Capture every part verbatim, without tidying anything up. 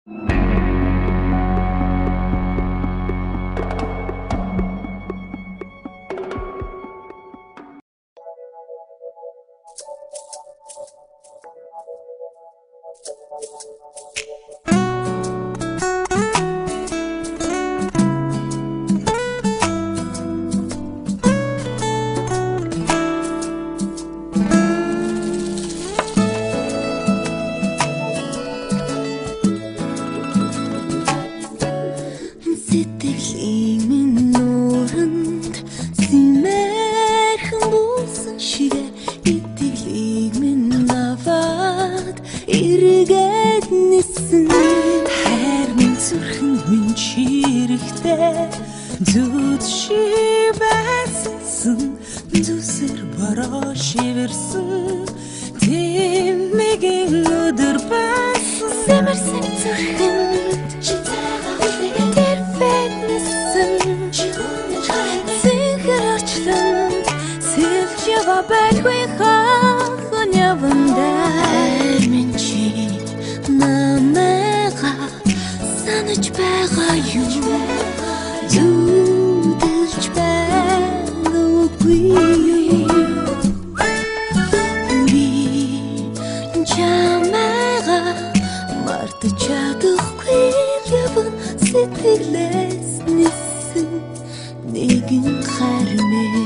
Сэтгэлийн минь нууранд симэрхэн буусан шиг итгэлийг минь аваад эргээд нисэн хайр минь зүрхэн минь чирэгтэй зүуд шивэсэн зүсэр бороо шивэрсэн тэмэгийн өдөр байсан симэрсэн зүрхэнд Бэлгүй хахан явандаа минь чи намайга санаж байгаа юу зүудэлж байгаагүй би чамайга мартаж чадахгүй яван сэтгэлээс нисэн нэгэн хармээ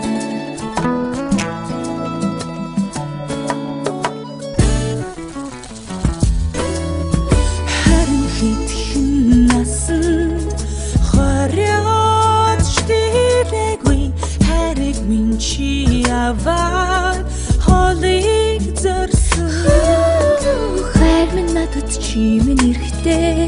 Аваад холыг зорсон хайр минь надад чи минь эрэхтэй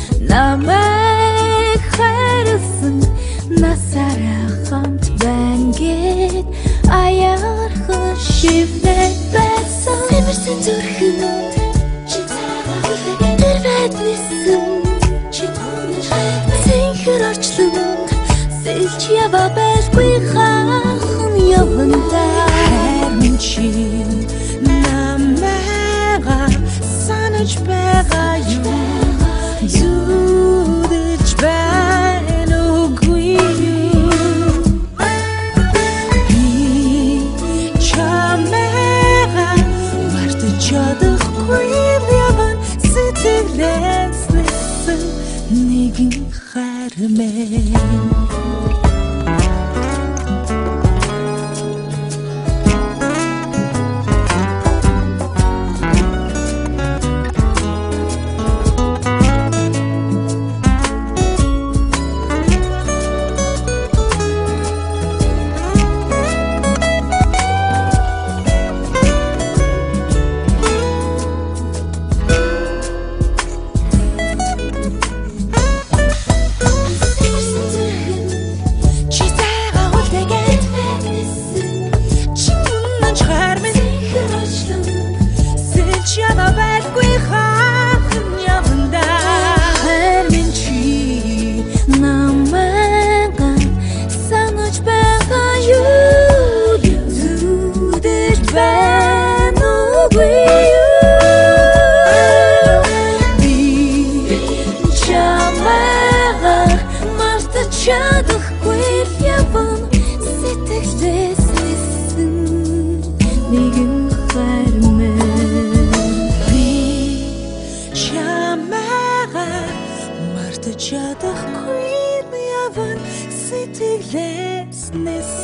намайг хайрлсан насаараа хамт байна гэд аяархан шивнээд байсан симэрсэн зүрхэнд чи цагаан дэрвэд нисэн чи зинхэр орчлон сэлж яваа байлгүй хахан явандаа хайр минь чи намайга санаж байгаа юу зүудэлж байгаагүй би чамайга мартаж чадахгүй яван сэтгэлээс нисэн нэгэн хармээ чадахгүй яван сэтгэлээс нисэн нэгэн хармээ би чамайга мартаж чадахгүй яван сэтгэлээс нисэн